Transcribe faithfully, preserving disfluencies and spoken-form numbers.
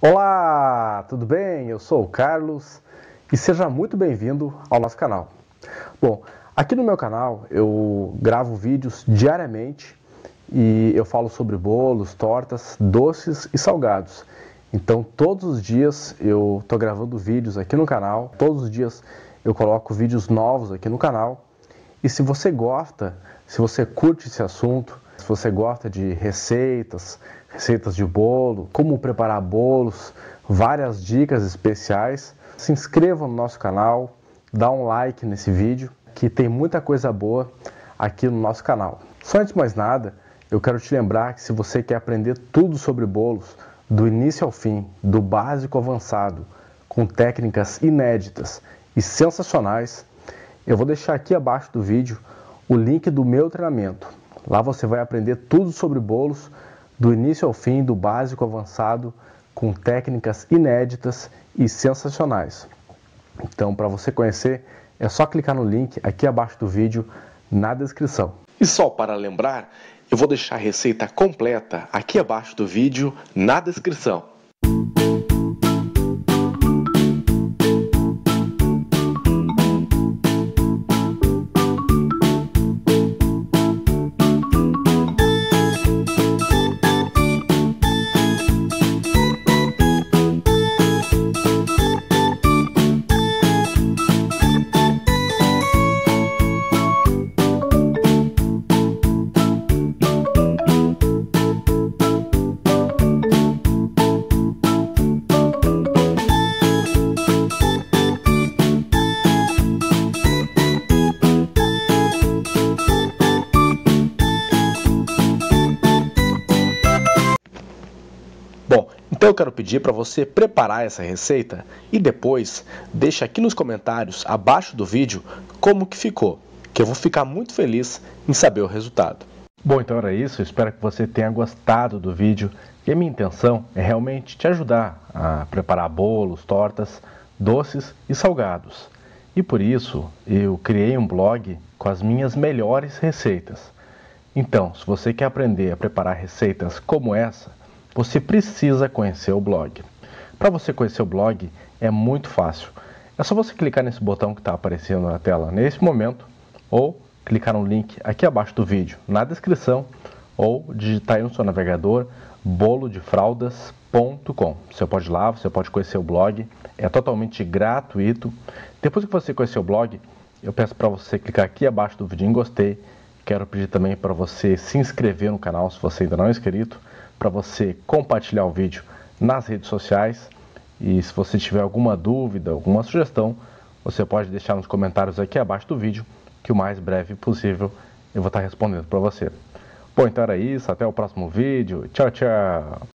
Olá, tudo bem? Eu sou o Carlos e seja muito bem-vindo ao nosso canal. Bom, aqui no meu canal eu gravo vídeos diariamente e eu falo sobre bolos, tortas, doces e salgados. Então todos os dias eu estou gravando vídeos aqui no canal, todos os dias eu coloco vídeos novos aqui no canal. E se você gosta, se você curte esse assunto, se você gosta de receitas, receitas de bolo, como preparar bolos, várias dicas especiais, se inscreva no nosso canal, dá um like nesse vídeo, que tem muita coisa boa aqui no nosso canal. Só antes de mais nada, eu quero te lembrar que se você quer aprender tudo sobre bolos, do início ao fim, do básico ao avançado, com técnicas inéditas e sensacionais, eu vou deixar aqui abaixo do vídeo o link do meu treinamento. Lá você vai aprender tudo sobre bolos, do início ao fim, do básico ao avançado, com técnicas inéditas e sensacionais. Então, para você conhecer, é só clicar no link aqui abaixo do vídeo, na descrição. E só para lembrar, eu vou deixar a receita completa aqui abaixo do vídeo, na descrição. Bom, então eu quero pedir para você preparar essa receita e depois deixa aqui nos comentários abaixo do vídeo como que ficou, que eu vou ficar muito feliz em saber o resultado. Bom, então era isso, eu espero que você tenha gostado do vídeo e a minha intenção é realmente te ajudar a preparar bolos, tortas, doces e salgados. E por isso eu criei um blog com as minhas melhores receitas. Então, se você quer aprender a preparar receitas como essa, você precisa conhecer o blog. Para você conhecer o blog é muito fácil. É só você clicar nesse botão que está aparecendo na tela nesse momento, ou clicar no link aqui abaixo do vídeo, na descrição, ou digitar aí no seu navegador bolo de fraldas ponto com. Você pode ir lá, você pode conhecer o blog, é totalmente gratuito. Depois que você conhecer o blog, eu peço para você clicar aqui abaixo do vídeo em gostei. Quero pedir também para você se inscrever no canal se você ainda não é inscrito, para você compartilhar o vídeo nas redes sociais e se você tiver alguma dúvida, alguma sugestão, você pode deixar nos comentários aqui abaixo do vídeo, que o mais breve possível eu vou estar respondendo para você. Bom, então era isso, até o próximo vídeo, tchau, tchau!